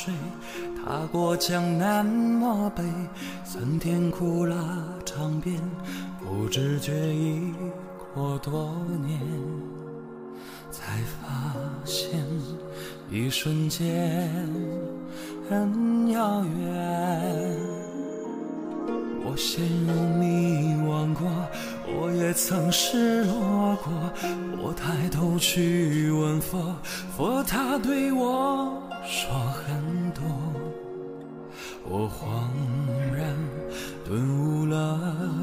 水，踏过江南漠北，酸甜苦辣尝遍，不知觉已过多年，才发现一瞬间很遥远。我陷入迷惘过，我也曾失落过，我抬头去问佛，佛他对我说很多，我恍然顿悟了，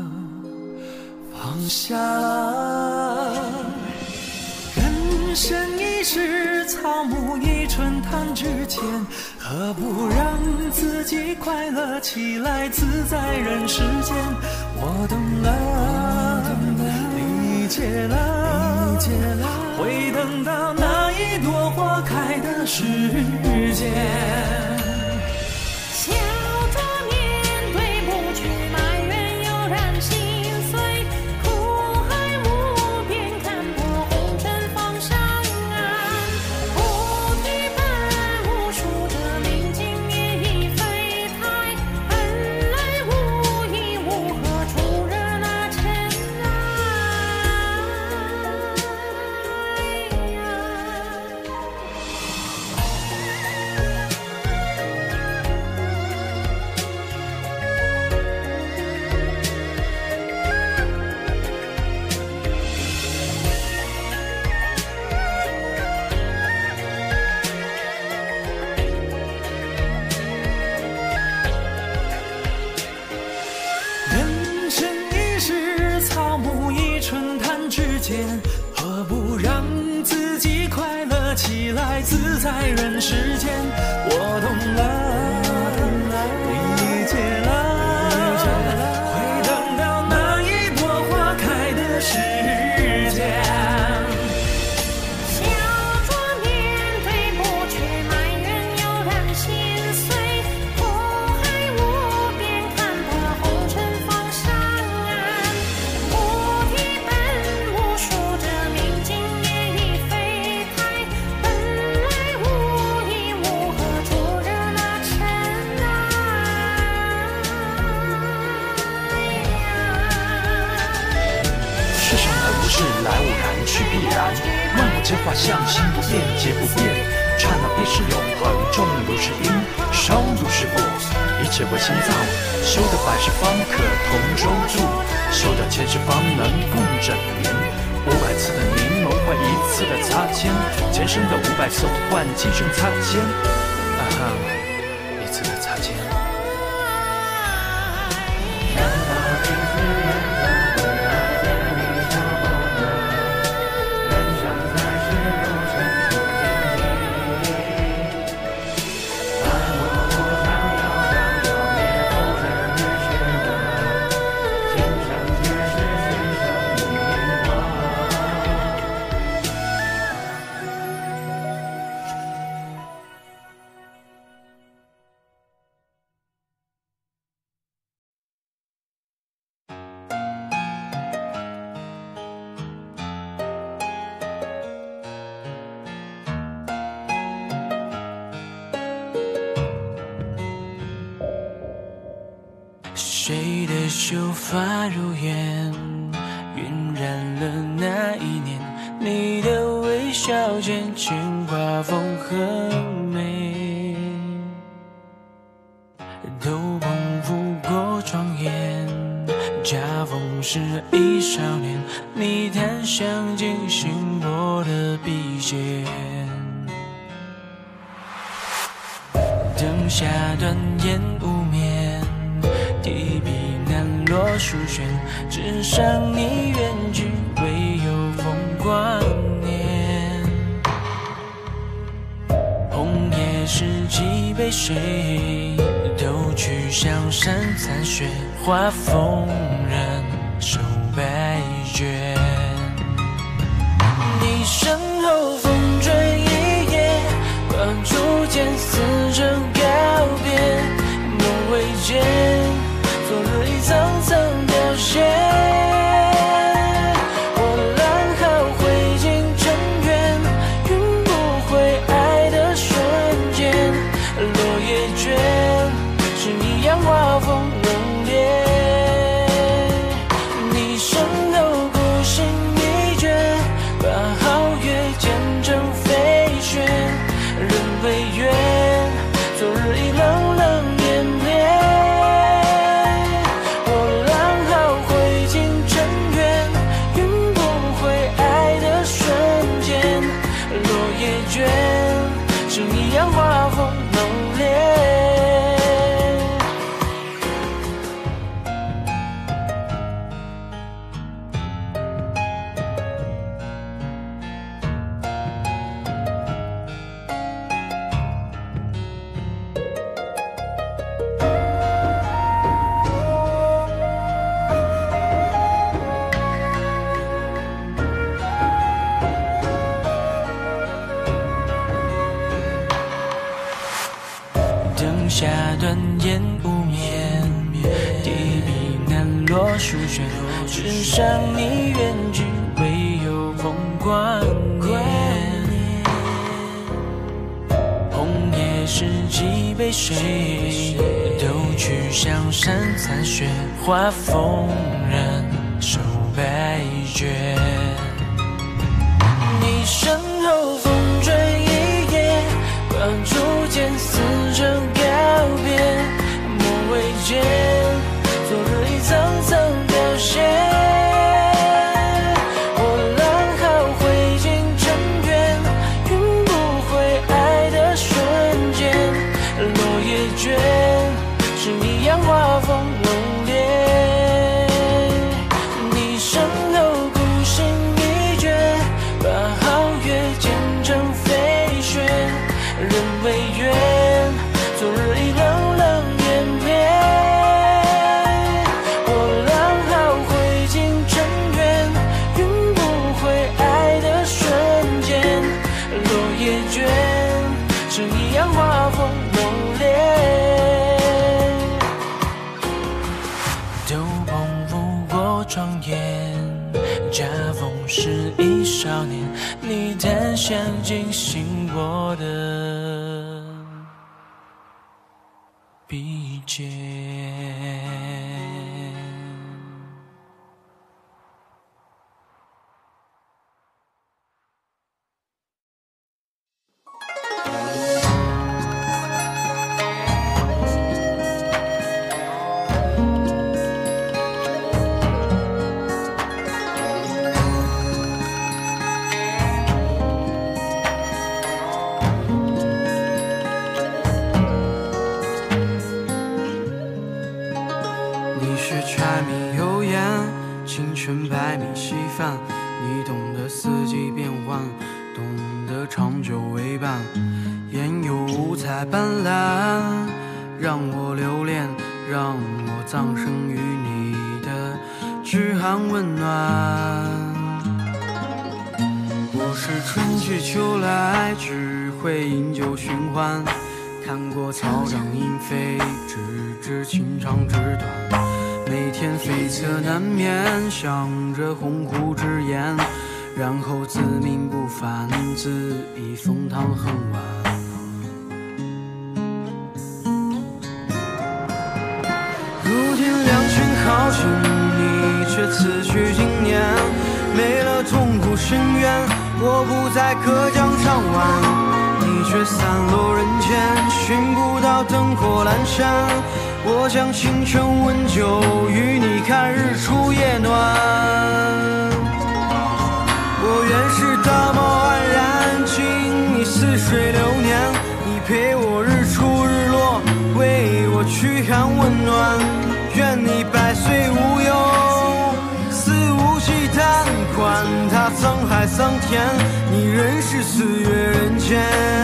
放下了。人生一世，草木已春潭之间，何不让自己快乐起来，自在人世间。我懂了，理解了，会等到那一朵花开的时间。 笑着面对，不去埋怨，悠然心碎。苦海无边，看破红尘方向岸。菩提本无树，这明镜也已非台。本来无一物，何处惹那尘埃？ 人生一世，草木已春潭之间，何不让自己快乐起来，自在人世间。我懂了，理解了，会等到那一朵花开的时间。 笑着面对，不去埋怨，悠然心碎。苦海无边，看破红尘方向岸。菩提本无树，这明镜也已非台。本来无一物，何处惹那尘埃？ 世上的无事来偶然去必然，万物皆化象，心不变皆不变。刹那必是永恒，种如是因，收如是果，一切为心造。修得百世方可同舟住，修得千世方能共枕眠。500次的凝眸换1次的擦肩，前生的500次换今生擦肩。1次的擦肩。 谁的秀发如烟，晕染了那一年。你的微笑间，牵挂风和美。斗篷拂过窗沿，恰逢是一少年。你檀香进心我的笔尖。灯下断烟无眠，提笔难落书卷，纸上你远去，唯有风光念。红叶拾几杯水，偷去香山残雪，画风人手白卷。你身后风吹一夜，光初见似曾告别，梦未见，昨日已层层凋谢。我浪好灰烬尘缘，云不回爱的瞬间，落下断言无眠，提笔难落书卷，纸上你远去，唯有风光年。红叶拾几杯水，都去向山残雪，画风人手白卷。你身后风吹一夜，挂竹剑似成告别，莫为见昨日已层层凋谢。我浪好挥尽尘缘，云不会爱的瞬间，落叶卷是一样画风浓烈。你身后孤星一绝，把皓月剪成飞旋，人未远，昨日已冷冷远别。我浪好挥尽尘缘，云不会爱的瞬间，落叶卷是一样画风浓烈。斗篷拂过窗沿，夹缝是一少年，你檀香惊醒我的笔尖。 柴米油盐，青春百米稀饭。你懂得四季变换，懂得长久为伴。烟油五彩斑斓，让我留恋，让我葬身于你的嘘寒问暖。我是春去秋来，只会饮酒寻欢。看过草长莺飞，只知情长纸短。每天悱恻难眠，想着鸿鹄之言，然后自命不凡，自以风汤恨晚。如今两情好景，你却此去经年，没了痛苦深渊，我不再隔江唱晚，你却散落人间，寻不到灯火阑珊。我将青春温酒，与你看日出夜暖。我愿是大漠安然，敬你似水流年。你陪我日出日落，为我驱寒问暖。愿你百岁无忧，肆无忌惮，管他沧海桑田，你仍是四月人间。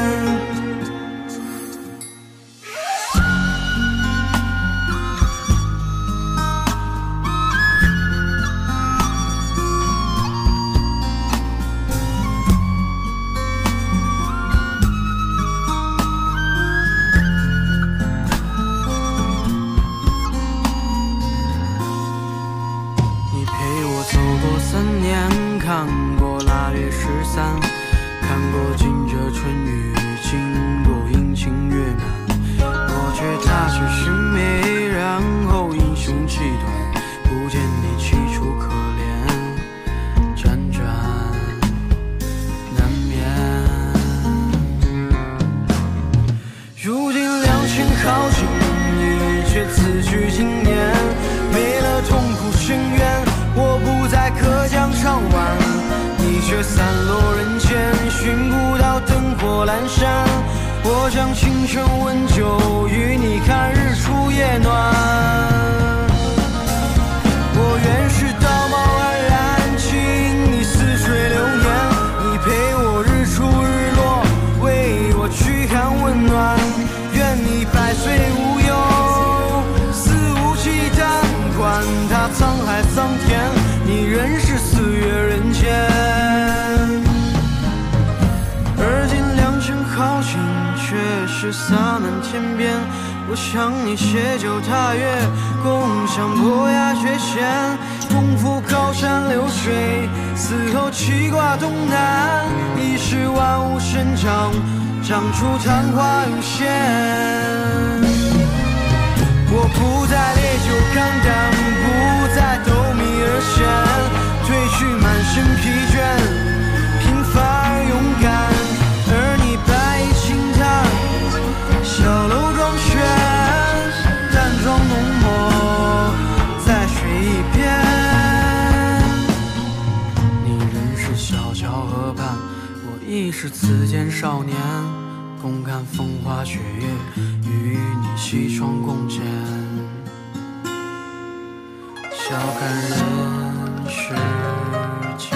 看过腊月13，看过惊蛰春雨，经过阴晴月满。我却踏去寻觅，然后英雄气短，不见你凄楚可怜，辗转难眠。如今两情好景，你却此去经年，没了痛苦深渊，我不再隔江唱晚，你却散落人间，寻不到灯火阑珊。我将青春温酒，与你看日出夜暖。我愿是道貌岸然，敬你似水流年。你陪我日出日落，为我驱寒问暖。愿你百岁无忧，肆无忌惮，管他沧海桑田，你仍是四月人间。而今两情好景，却是洒满天边。 我向你携酒踏月，共享坡崖雪险，共赴高山流水，死后气挂东南，已是万物生长，长出昙花无限。我不再烈酒扛胆，不再斗米而闲，褪去满身疲倦，平凡而勇敢。而你白衣轻叹，小楼装轩，淡妆浓抹，再续一遍。你仍是小桥河畔，我亦是此间少年，共看风花雪月，与你西窗共剪，笑看人世间。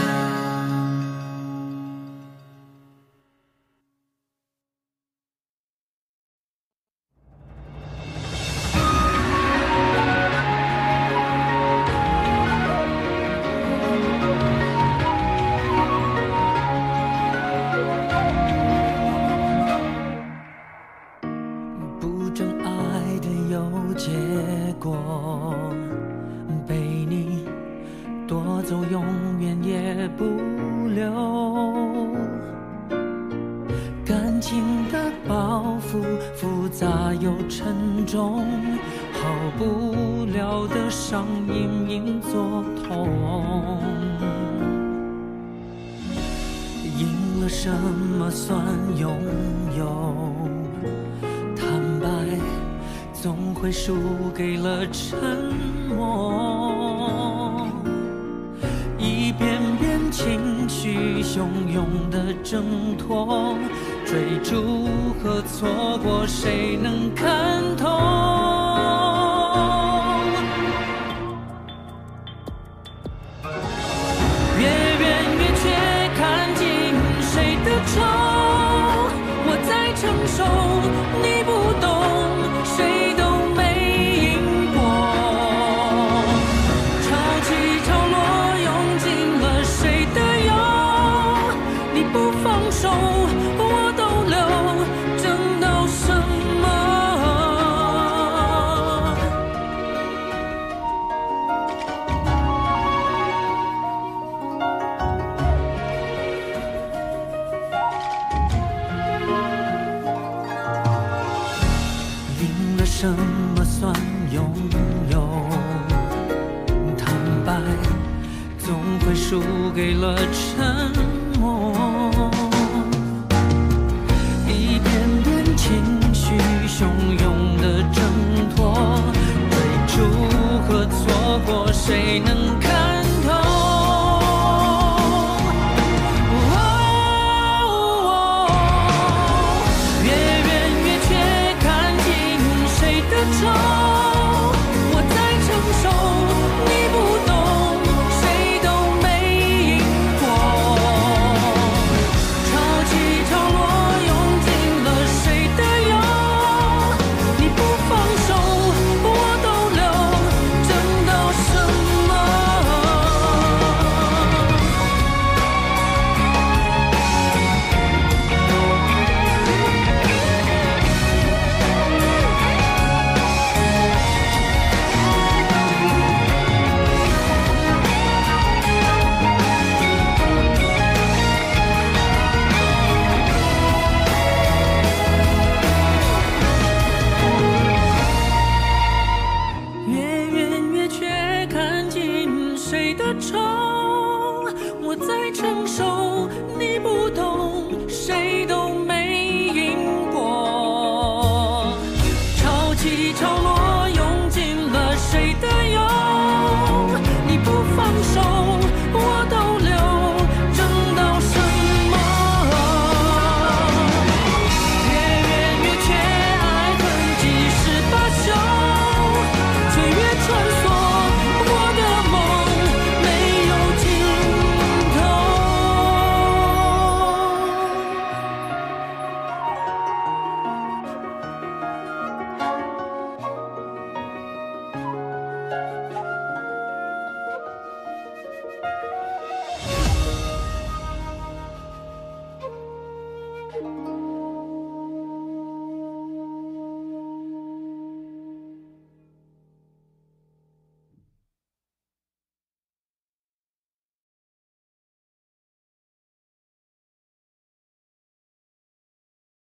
不真爱的有结果，被你夺走，永远也不留。感情的包袱复杂又沉重，好不了的伤隐隐作痛。赢了什么算拥有？总会输给了沉默，一遍遍情绪汹涌的挣脱，追逐和错过，谁能看透？越远越却看尽谁的愁，我在承受，你不懂。谁都没赢过，潮起潮落，用尽了谁的忧？你不放手，我都留，争到什么？赢了什么算拥有？坦白总会输给了沉默，一遍遍情绪汹涌的挣脱，追逐和错过，谁能看？